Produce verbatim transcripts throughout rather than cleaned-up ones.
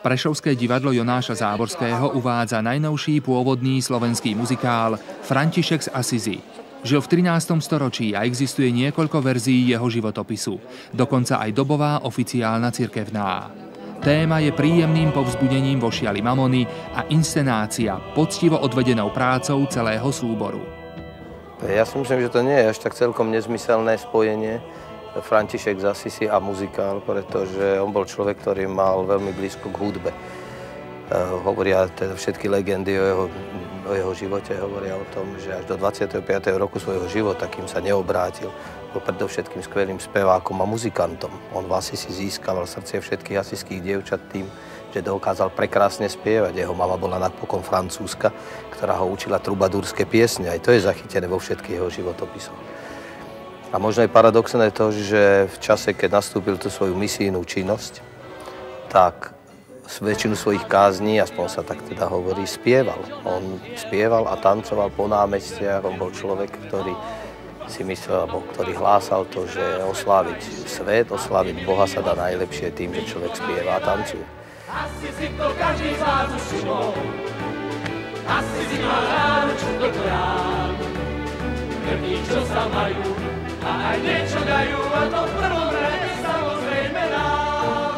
Prešovské divadlo Jonáša Záborského uvádza najnovší pôvodný slovenský muzikál František z Asizi. Žil v trinástom storočí a existuje niekoľko verzií jeho životopisu, dokonca aj dobová oficiálna cirkevná. Téma je príjemným povzbudením vo šiali mamony a inscenácia poctivo odvedenou prácou celého súboru. Ja si myslím, že to nie je až tak celkom nezmyselné spojenie František z Asisi a muzikál, pretože on bol človek, ktorý mal veľmi blízko k hudbe. Hovoria teda všetky legendy o jeho, o jeho živote, hovoria o tom, že až do dvadsiateho piateho roku svojho života, kým sa neobrátil, bol predovšetkým skvelým spevákom a muzikantom. On v Asisi získaval srdcie všetkých asijských dievčat tým, že dokázal prekrásne spievať. Jeho mama bola napokon francúzska, ktorá ho učila trubadúrske piesne. Aj to je zachytené vo všetkých jeho životopisoch. A možno je paradoxné to, že v čase, keď nastúpil tú svoju misijnú činnosť, tak väčšinu svojich kázní, aspoň sa tak teda hovorí, spieval. On spieval a tancoval po námestiach. On bol človek, ktorý si myslel, alebo ktorý hlásal to, že osláviť svet, osláviť Boha sa dá najlepšie tým, že človek spieva a tancuje. Asi si to každý z vás už všimol. Asi si má rád, čo toto rád. Hrdí, čo sa majú, a aj niečo dajú, a to v prvom rade samozrejme nám.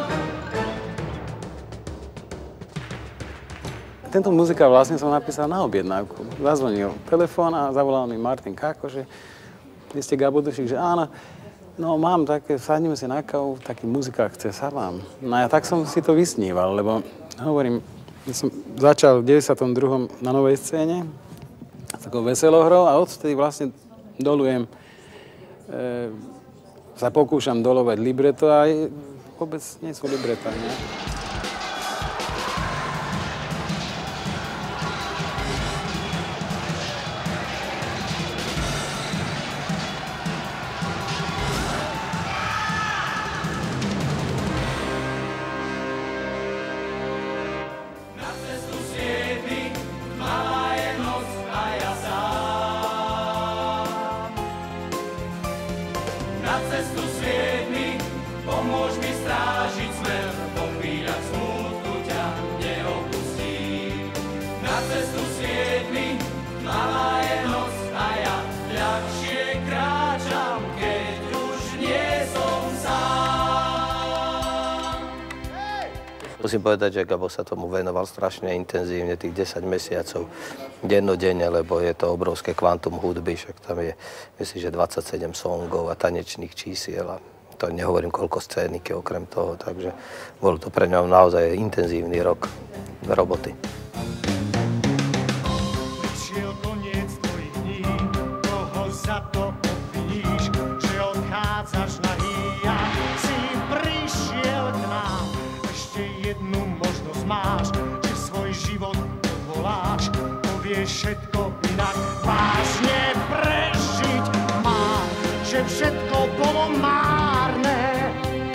Tento muzikál vlastne som napísal na objednávku. Zazvonil telefón a zavolal mi Martin Káko, že vy ste Gabo Dušik, že áno, no mám také, sadneme si na kávu, taký muzikál chce sa vám. No a tak som si to vysníval, lebo hovorím, ja som začal v deväťdesiatom druhom na Novej scéne, s takou veselohrou a odtedy vlastne dolujem, e, sa pokúšam dolovať libreto a vôbec nie sú libreta, nie? Na cestu sviet mi, pomôž mi strážiť smer, po chvíľach smútku ťa neopustím. Na cestu sviet mi, malá je noc a ja ľahšie kráčam, keď už nie som sám. Musím povedať, že Gabo sa tomu venoval strašne intenzívne, tých desať mesiacov, dennodenne, lebo je to obrovské kvantum hudby, však tam je, myslím, že dvadsaťsedem songov a tanečných čísiel a to nehovorím, koľko scéniky okrem toho, takže bol to pre ňa naozaj intenzívny rok roboty. Prišiel koniec tvojich dní, koho za to obviníš, že odchádzaš nahý a si prišiel k nám. Ešte jednu možnosť máš, že svoj život odvoláš, povieš všetko inak, vážne prežiť mám, že všetko bolo márne.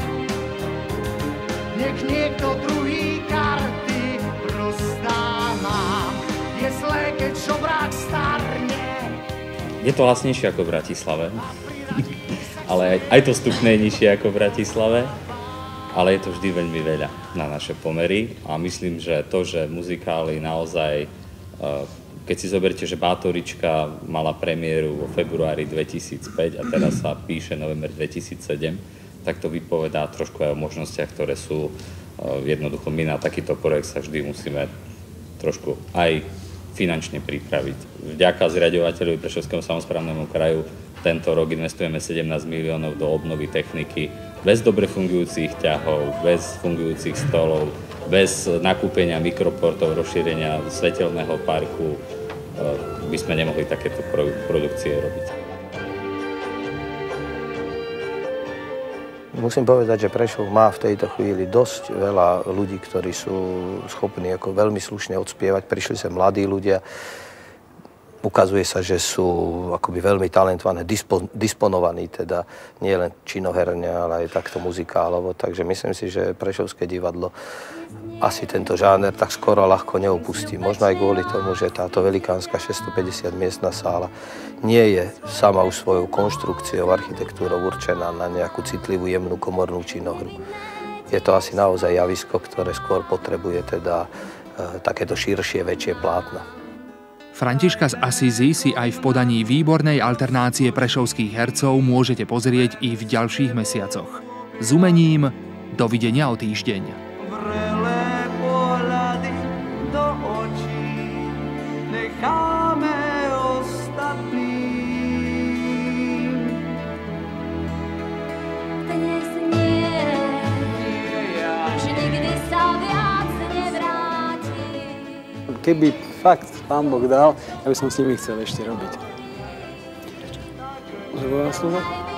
Nech niekto druhý karty rozdá nám, je zlé, keď žobrák starne. Je to lacnejšie ako v Bratislave, ale aj to stupné je nižšie ako v Bratislave, ale je to vždy veľmi veľa na naše pomery a myslím, že to, že muzikály naozaj, keď si zoberte, že Bátorička mala premiéru vo februári dvetisícpäť a teraz sa píše november dvetisícsedem, tak to vypovedá trošku aj o možnostiach, ktoré sú jednoducho. My na takýto projekt sa vždy musíme trošku aj finančne pripraviť. Vďaka zriaďovateľovi Prešovskému samosprávnemu kraju tento rok investujeme sedemnásť miliónov do obnovy techniky. Bez dobre fungujúcich ťahov, bez fungujúcich stolov, bez nakúpenia mikroportov, rozšírenia svetelného parku by sme nemohli takéto produkcie robiť. Musím povedať, že Prešov má v tejto chvíli dosť veľa ľudí, ktorí sú schopní ako veľmi slušne odspievať. Prišli sem mladí ľudia. Ukazuje sa, že sú akoby veľmi talentovaní, dispo, disponovaní, teda nie len činoherne, ale aj takto muzikálovo. Takže myslím si, že Prešovské divadlo asi tento žáner tak skoro ľahko neopustí. Možno aj kvôli tomu, že táto velikánska šesťstopäťdesiat miestna sála nie je sama už svojou konštrukciou, architektúrou určená na nejakú citlivú, jemnú komornú činohru. je to asi naozaj javisko, ktoré skôr potrebuje teda e, takéto širšie, väčšie plátna. Františka z Assisi si aj v podaní výbornej alternácie prešovských hercov môžete pozrieť i v ďalších mesiacoch. S umením dovidenia o týždeň. Keby fakt Pán Boh dal, ja by som s nimi chcel ešte robiť. Môže bola slova?